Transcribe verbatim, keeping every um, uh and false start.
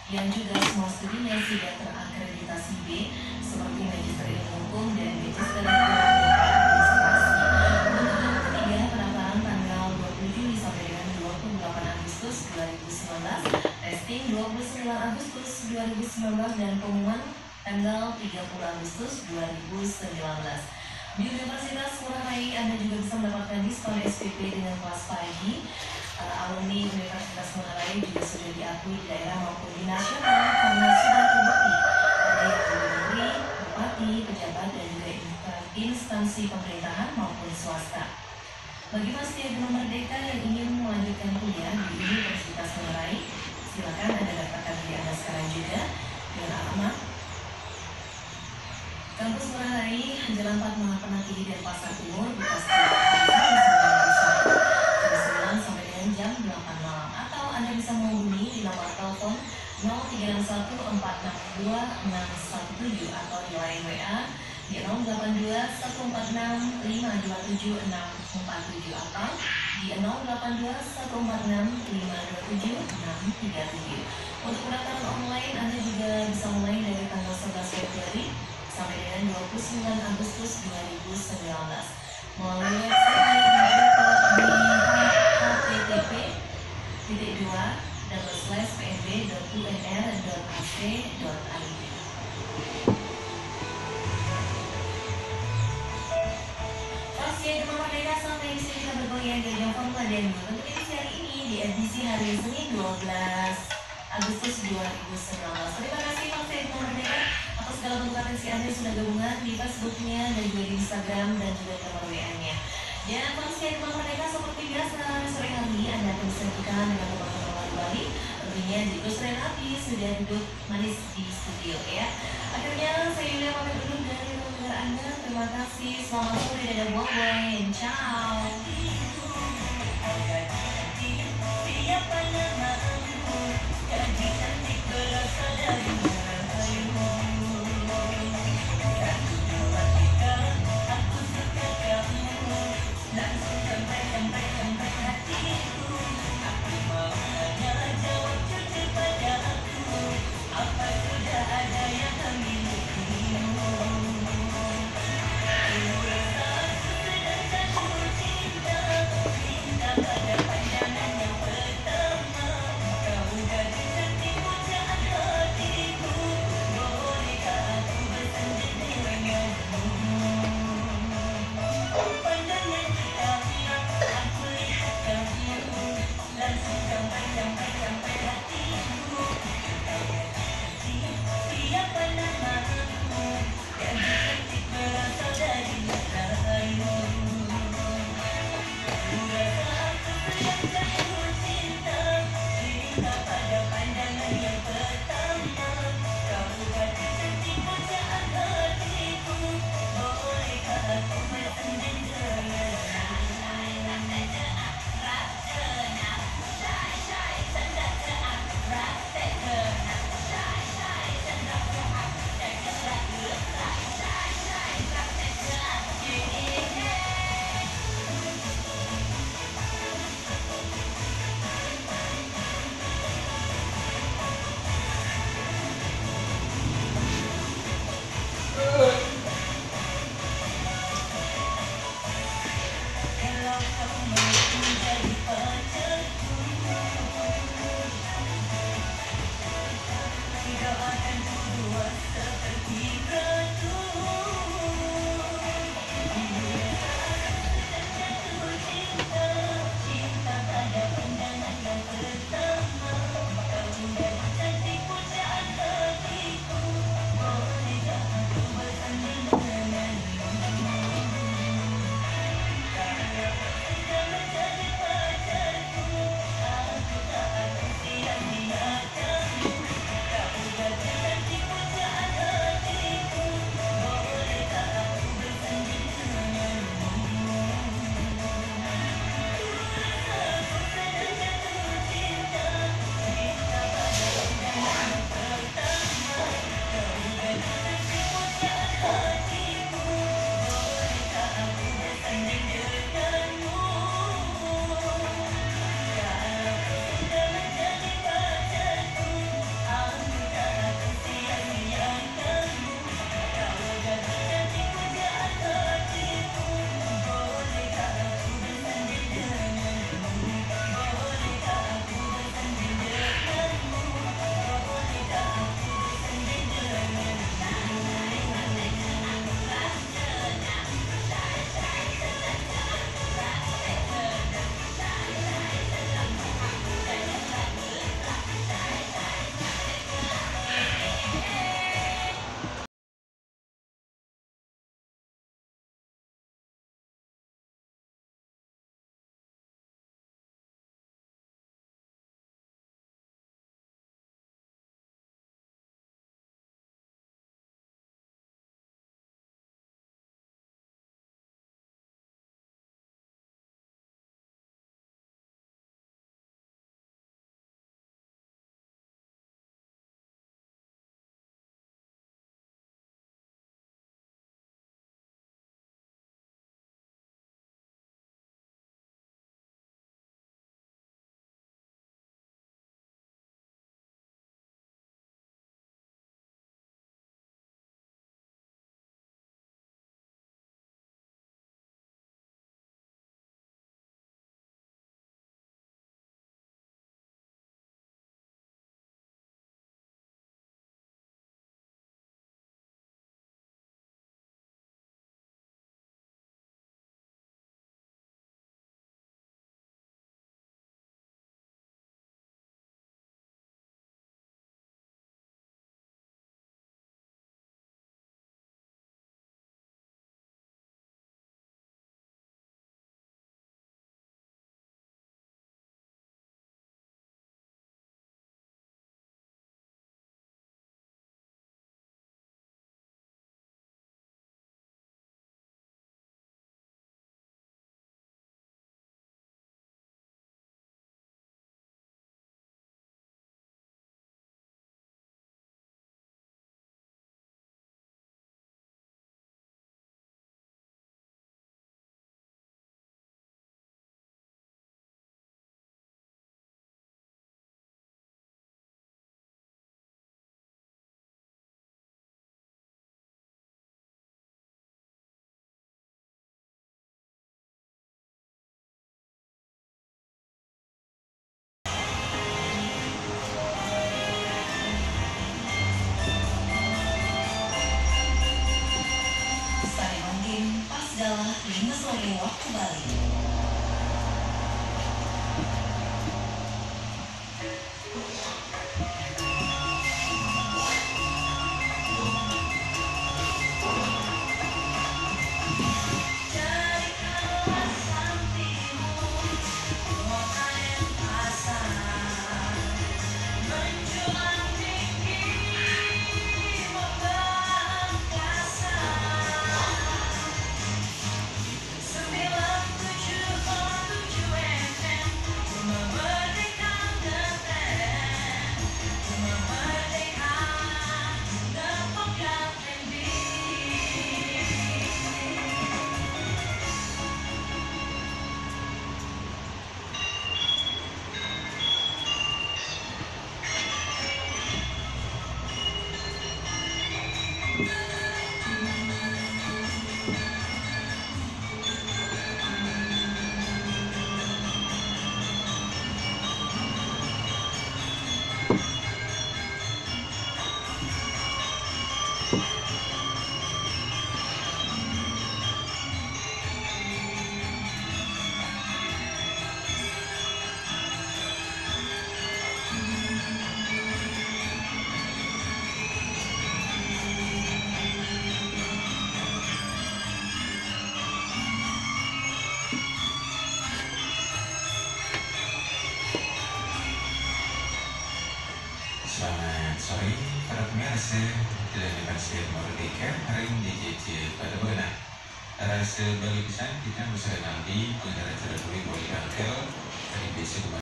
yang juga semua studinya sudah terakreditasi B seperti Magister Ilmu Hukum dan Magister Ilmu Administrasi. Untuk yang ketiga, pendaftaran tanggal dua puluh Juli sampai dengan dua puluh delapan Agustus dua ribu sembilan belas, testing dua puluh sembilan Agustus dua ribu sembilan belas, dan pengumuman tanggal tiga puluh Agustus dua ribu sembilan belas. Di Universitas Ngurah Rai, Anda juga bisa mendapatkan diskon S P P dengan kelas pagi. Uh, alumni Universitas Ngurah Rai juga sudah diakui di daerah maupun di nasional karena sudah terbukti ada yang menjadi menteri, bupati, pejabat, dan juga instansi pemerintahan maupun swasta. Bagi mahasiswa Demam Merdeka yang ingin melanjutkan kuliah di Universitas Ngurah Rai, silakan Anda daftarkan diri Anda sekarang juga dengan alamat Kampus Ngurah Rai, Jalan empat Mahapana Tinggi dan Pasar Timur, Bekasi, jam sembilan sampai dengan jam delapan malam. Atau Anda bisa menghubungi di nomor telepon nol tiga enam satu empat enam dua enam satu tujuh atau di line W A di nol delapan dua satu empat enam lima dua tujuh enam empat tujuh atau di nol delapan dua satu empat enam lima dua tujuh enam tiga tujuh. Untuk pendaftaran online, Anda juga bisa mulai dari tanggal sebelas Februari sampai dengan dua puluh sembilan Agustus dua ribu sembilan belas melalui website di h t t p titik dua double slash p n b dot u n r dot a c dot i d. Pasien Demam Merdeka, sampai di sini kita bergoyang di ajang Formula dan untuk edisi hari ini di edisi hari Senin dua belas Agustus dua ribu sembilan belas. Terima kasih Pasien Demam Merdeka atas segala bentuk atensi Anda yang sudah gabungan di Facebooknya dan juga di Instagram dan juga di nomor W A-nya. Dan Pasien Demam Merdeka, seperti biasa sore hari ini Anda akan disajikan dengan pembahasan kembali. Tentunya Gus Renati sudah duduk manis di studio ya. Akhirnya saya Yulia pamit dulu dari pendengar Anda. Terima kasih. Selamat sore dan buang-buang. Ciao. sore waktu Bali. Selamat sore para pemirsa dari Pasir Merdeka. Hari ini dijejel pada bulan Rasa bagi pisan kita bisa nanti pengendara cara boleh boleh bangkel dari besok